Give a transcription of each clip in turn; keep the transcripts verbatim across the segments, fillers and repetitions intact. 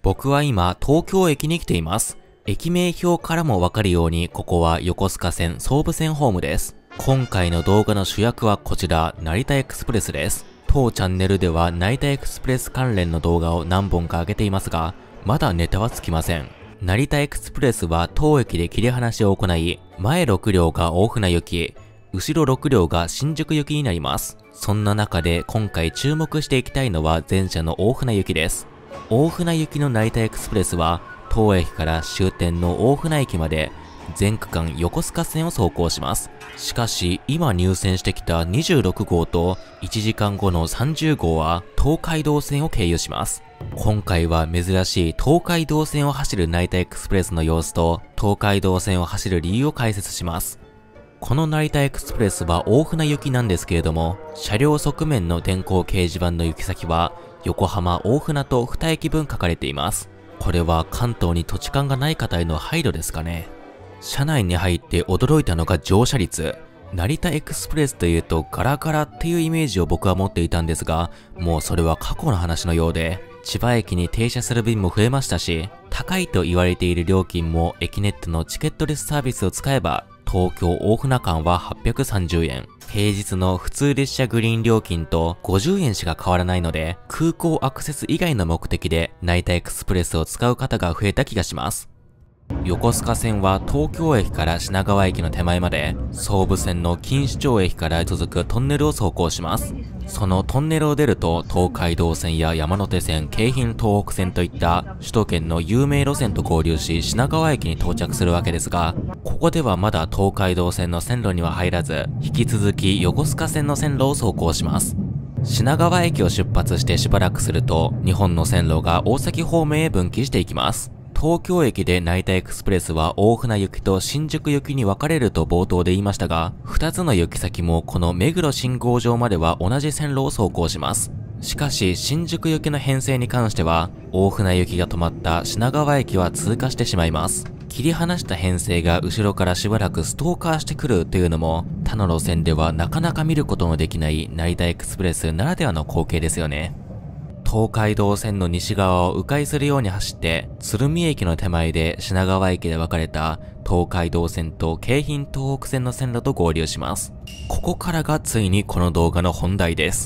僕は今、東京駅に来ています。駅名表からもわかるように、ここは横須賀線総武線ホームです。今回の動画の主役はこちら、成田エクスプレスです。当チャンネルでは成田エクスプレス関連の動画を何本か上げていますが、まだネタはつきません。成田エクスプレスは当駅で切り離しを行い、前ろくりょうが大船行き、後ろろくりょうが新宿行きになります。そんな中で今回注目していきたいのは前者の大船行きです。大船行きの成田エクスプレスは、当駅から終点の大船駅まで全区間横須賀線を走行します。しかし、今入線してきたにじゅうろくごうといちじかんごのさんじゅうごうは東海道線を経由します。今回は珍しい東海道線を走る成田エクスプレスの様子と東海道線を走る理由を解説します。この成田エクスプレスは大船行きなんですけれども、車両側面の電光掲示板の行き先は横浜大船とに駅分書かれています。これは関東に土地勘がない方への配慮ですかね。車内に入って驚いたのが乗車率。成田エクスプレスというとガラガラっていうイメージを僕は持っていたんですが、もうそれは過去の話のようで、千葉駅に停車する便も増えましたし、高いと言われている料金もエキネットのチケットレスサービスを使えば、東京大船間ははっぴゃくさんじゅうえん。平日の普通列車グリーン料金とごじゅうえんしか変わらないので、空港アクセス以外の目的で成田エクスプレスを使う方が増えた気がします。横須賀線は東京駅から品川駅の手前まで、総武線の錦糸町駅から続くトンネルを走行します。そのトンネルを出ると、東海道線や山手線、京浜東北線といった首都圏の有名路線と合流し、品川駅に到着するわけですが、ここではまだ東海道線の線路には入らず、引き続き横須賀線の線路を走行します。品川駅を出発してしばらくすると、日本の線路が大崎方面へ分岐していきます。東京駅で成田エクスプレスは大船行きと新宿行きに分かれると冒頭で言いましたが、二つの行き先もこの目黒信号場までは同じ線路を走行します。しかし新宿行きの編成に関しては、大船行きが止まった品川駅は通過してしまいます。切り離した編成が後ろからしばらくストーカーしてくるというのも、他の路線ではなかなか見ることのできない成田エクスプレスならではの光景ですよね。東海道線の西側を迂回するように走って、鶴見駅の手前で品川駅で分かれた東海道線と京浜東北線の線路と合流します。ここからがついにこの動画の本題です。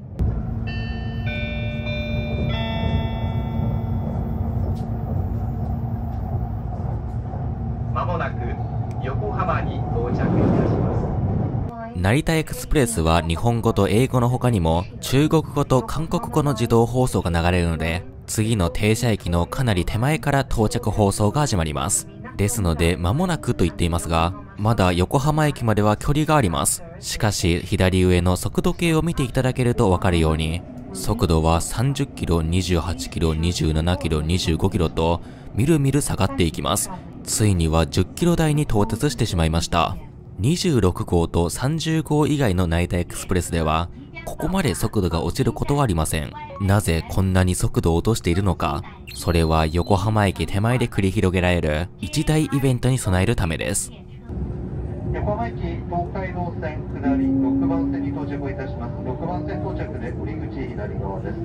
まもなく横浜に到着いたします。 成田エクスプレスは日本語と英語の他にも中国語と韓国語の自動放送が流れるので、次の停車駅のかなり手前から到着放送が始まります。ですので間もなくと言っていますが、まだ横浜駅までは距離があります。しかし左上の速度計を見ていただけるとわかるように、速度はさんじゅっキロ、にじゅうはちキロ、にじゅうななキロ、にじゅうごキロとみるみる下がっていきます。ついにはじゅっキロ台に到達してしまいました。にじゅうろくごうとさんじゅうごう以外の成田エクスプレスでは、ここまで速度が落ちることはありません。なぜこんなに速度を落としているのか、それは横浜駅手前で繰り広げられる一大イベントに備えるためです。 横浜駅東海道線下りろくばん線に到着いたします。ろくばん線到着で降り口左側です。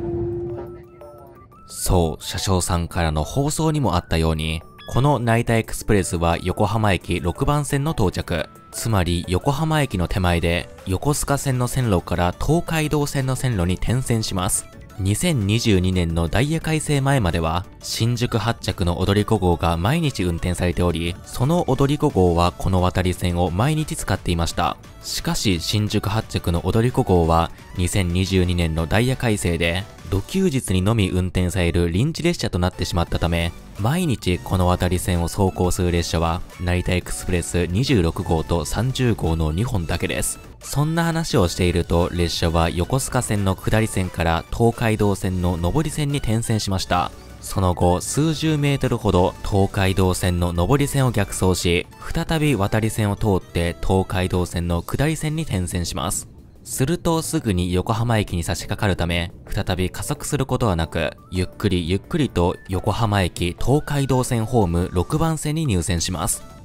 そう、車掌さんからの放送にもあったように、この成田エクスプレスは横浜駅ろくばん線の到着。つまり横浜駅の手前で横須賀線の線路から東海道線の線路に転線します。にせんにじゅうにねんのダイヤ改正前までは新宿発着の踊り子号が毎日運転されており、その踊り子号はこの渡り線を毎日使っていました。しかし新宿発着の踊り子号はにせんにじゅうにねんのダイヤ改正で土休日にのみ運転される臨時列車となってしまったため、毎日この渡り線を走行する列車は成田エクスプレスにじゅうろくごうとさんじゅうごうのにほんだけです。そんな話をしていると、列車は横須賀線の下り線から東海道線の上り線に転線しました。その後数十メートルほど東海道線の上り線を逆走し、再び渡り線を通って東海道線の下り線に転線します。するとすぐに横浜駅に差し掛かるため、再び加速することはなく、ゆっくりゆっくりと横浜駅東海道線ホームろくばん線に入線します。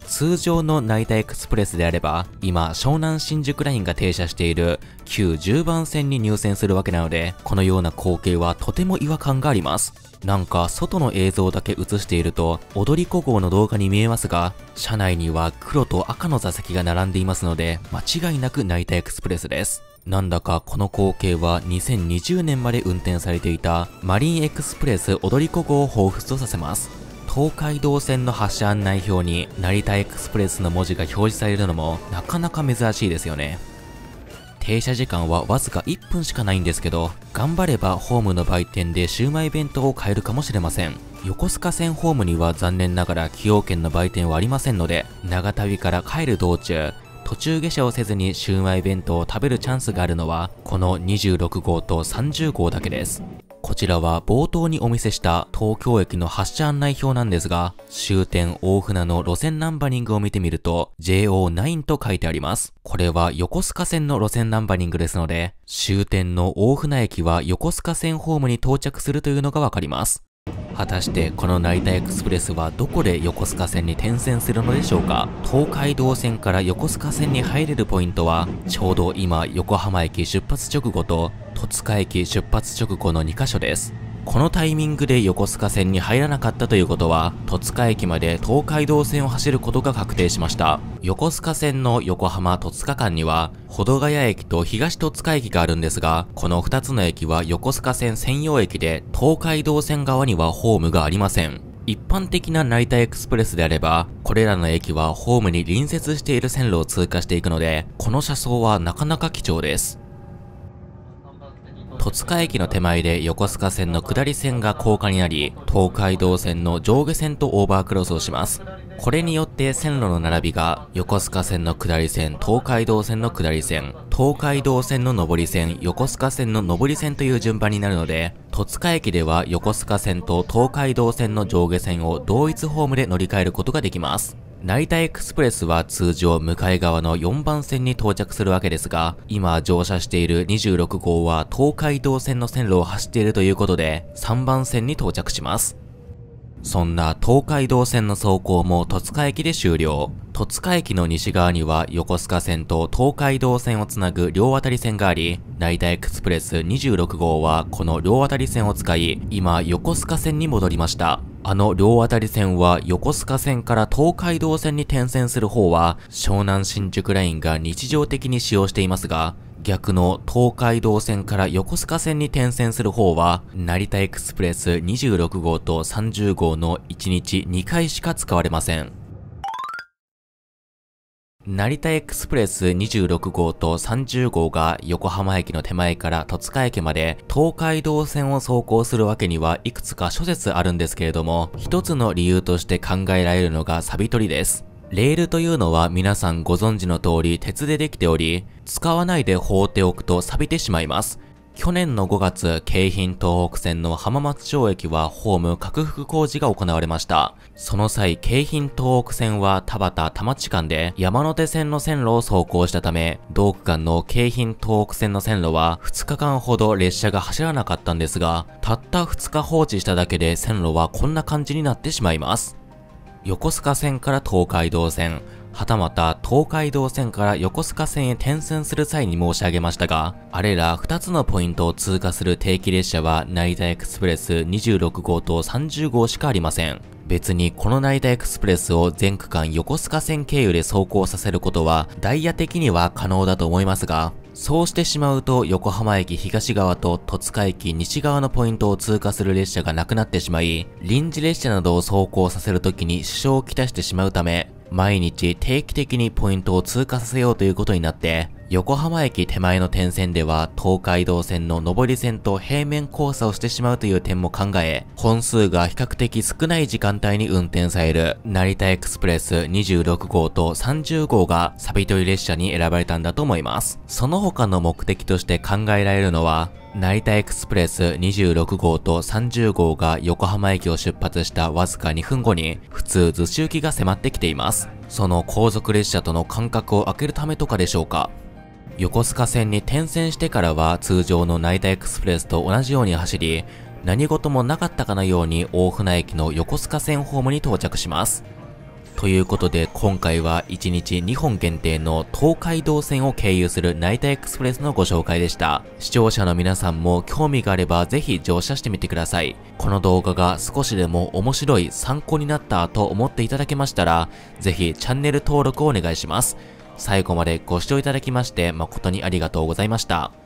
通常の成田エクスプレスであれば、今、湘南新宿ラインが停車している旧じゅうばん線に入線するわけなので、このような光景はとても違和感があります。なんか外の映像だけ映していると踊り子号の動画に見えますが、車内には黒と赤の座席が並んでいますので、間違いなく成田エクスプレスです。なんだかこの光景はにせんにじゅうねんまで運転されていたマリンエクスプレス踊り子号を彷彿とさせます。東海道線の発車案内表に成田エクスプレスの文字が表示されるのもなかなか珍しいですよね。停車時間はわずかいっぷんしかないんですけど、頑張ればホームの売店でシウマイ弁当を買えるかもしれません。横須賀線ホームには残念ながら崎陽軒の売店はありませんので、長旅から帰る道中、途中下車をせずにシウマイ弁当を食べるチャンスがあるのは、このにじゅうろく号とさんじゅう号だけです。こちらは冒頭にお見せした東京駅の発車案内表なんですが、終点大船の路線ナンバリングを見てみると ジェイオーナイン と書いてあります。これは横須賀線の路線ナンバリングですので、終点の大船駅は横須賀線ホームに到着するというのがわかります。果たしてこの成田エクスプレスはどこで横須賀線に転線するのでしょうか。東海道線から横須賀線に入れるポイントはちょうど今横浜駅出発直後と戸塚駅出発直後のにカ所です。このタイミングで横須賀線に入らなかったということは、戸塚駅まで東海道線を走ることが確定しました。横須賀線の横浜戸塚間には、保土ヶ谷駅と東戸塚駅があるんですが、このふたつの駅は横須賀線専用駅で、東海道線側にはホームがありません。一般的な成田エクスプレスであれば、これらの駅はホームに隣接している線路を通過していくので、この車窓はなかなか貴重です。戸塚駅の手前で横須賀線の下り線が高架になり、東海道線の上下線とオーバークロスをします。これによって線路の並びが横須賀線の下り線、東海道線の下り線、東海道線の上り線、横須賀線の上り線という順番になるので、戸塚駅では横須賀線と東海道線の上下線を同一ホームで乗り換えることができます。成田エクスプレスは通常向かい側のよんばん線に到着するわけですが、今乗車しているにじゅうろく号は東海道線の線路を走っているということでさんばん線に到着します。そんな東海道線の走行も戸塚駅で終了。戸塚駅の西側には横須賀線と東海道線をつなぐ両渡り線があり、成田エクスプレスにじゅうろく号はこの両渡り線を使い、今横須賀線に戻りました。あの両渡り線は横須賀線から東海道線に転線する方は湘南新宿ラインが日常的に使用していますが、逆の東海道線から横須賀線に転線する方は成田エクスプレスにじゅうろく号とさんじゅう号のいちにちにかいしか使われません。成田エクスプレスにじゅうろく号とさんじゅう号が横浜駅の手前から戸塚駅まで東海道線を走行するわけにはいくつか諸説あるんですけれども、一つの理由として考えられるのが錆取りです。レールというのは皆さんご存知の通り鉄でできており、使わないで放っておくと錆びてしまいます。去年のごがつ、京浜東北線の浜松町駅はホーム拡幅工事が行われました。その際、京浜東北線は田端田町間で山手線の線路を走行したため、同区間の京浜東北線の線路はふつかかんほど列車が走らなかったんですが、たったふつか放置しただけで線路はこんな感じになってしまいます。横須賀線から東海道線、はたまた東海道線から横須賀線へ転線する際に申し上げましたが、あれらふたつのポイントを通過する定期列車は成田エクスプレスにじゅうろく号とさんじゅう号しかありません。別にこの成田エクスプレスを全区間横須賀線経由で走行させることはダイヤ的には可能だと思いますが、そうしてしまうと横浜駅東側と戸塚駅西側のポイントを通過する列車がなくなってしまい、臨時列車などを走行させるときに支障をきたしてしまうため、毎日定期的にポイントを通過させようということになって、横浜駅手前の点線では東海道線の上り線と平面交差をしてしまうという点も考え、本数が比較的少ない時間帯に運転される成田エクスプレスにじゅうろく号とさんじゅう号が錆取り列車に選ばれたんだと思います。その他の目的として考えられるのは、成田エクスプレスにじゅうろく号とさんじゅう号が横浜駅を出発したわずかにふんごに普通逗子行きが迫ってきています。その後続列車との間隔を空けるためとかでしょうか。横須賀線に転線してからは通常の成田エクスプレスと同じように走り、何事もなかったかのように大船駅の横須賀線ホームに到着します。 ということで今回はいちにちにほん限定の東海道線を経由する成田エクスプレスのご紹介でした。視聴者の皆さんも興味があればぜひ乗車してみてください。この動画が少しでも面白い参考になったと思っていただけましたら、ぜひチャンネル登録をお願いします。最後までご視聴いただきまして誠にありがとうございました。